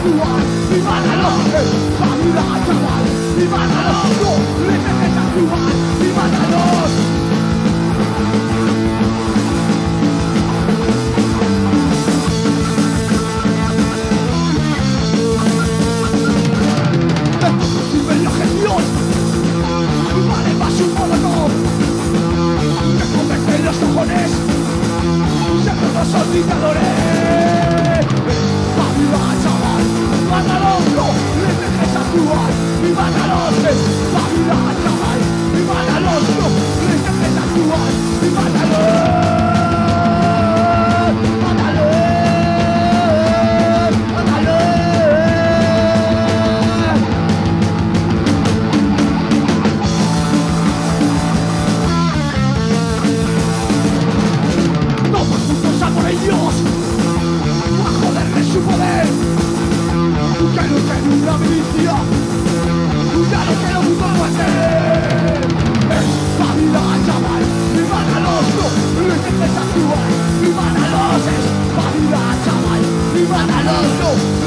actuar, mátalos, espabila, chaval, mátalos, no les dejes actuar, mátalos. Sirve la gestión, vale más un molotov, que convence los cojones, se hacen los olvidadores. Espabila, chaval, mátalos, no les dejes actuar, mátalos, espabila, chaval, mátalos, no les dejes actuar, mátalos. Ellos, a joderles su poder, que luchen una milicia, ya no quiero un combate. Espabila, chaval, mátalos, no les dejes actuar, mátalos, espabila, chaval, mátalos, no